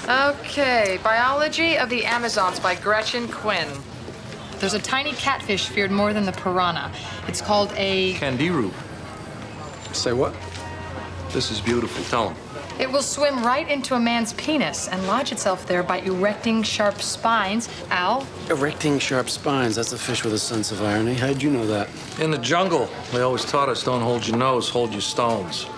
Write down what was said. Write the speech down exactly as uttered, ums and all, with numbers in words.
Okay, Biology of the Amazons by Gretchen Quinn. There's a tiny catfish feared more than the piranha. It's called a... Candiru. Say what? This is beautiful. Tell him. It will swim right into a man's penis and lodge itself there by erecting sharp spines. Al? Erecting sharp spines. That's a fish with a sense of irony. How'd you know that? In the jungle, they always taught us don't hold your nose, hold your stones.